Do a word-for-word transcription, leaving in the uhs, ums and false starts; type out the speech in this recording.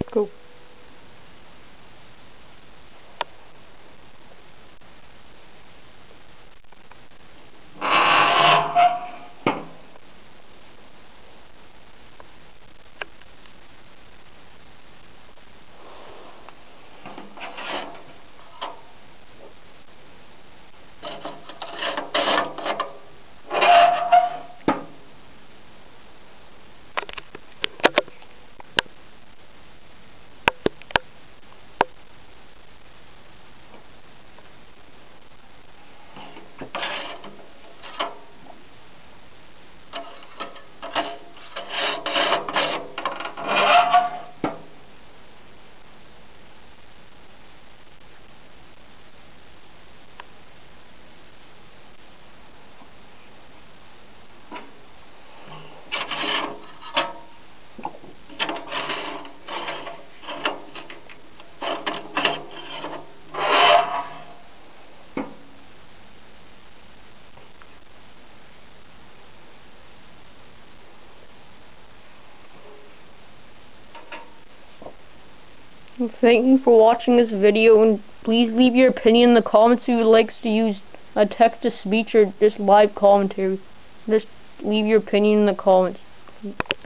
Go. Thank you for watching this video, and please leave your opinion in the comments if you would like to use a text-to-speech or just live commentary. Just leave your opinion in the comments.